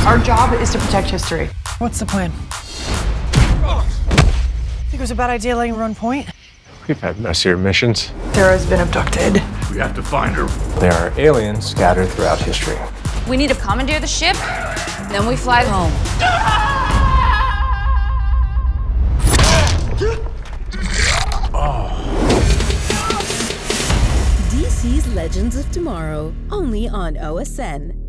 Our job is to protect history. What's the plan? Think it was a bad idea letting him run point? We've had messier missions. Sarah's been abducted. We have to find her. There are aliens scattered throughout history. We need to commandeer the ship, then we fly home. DC's Legends of Tomorrow, only on OSN.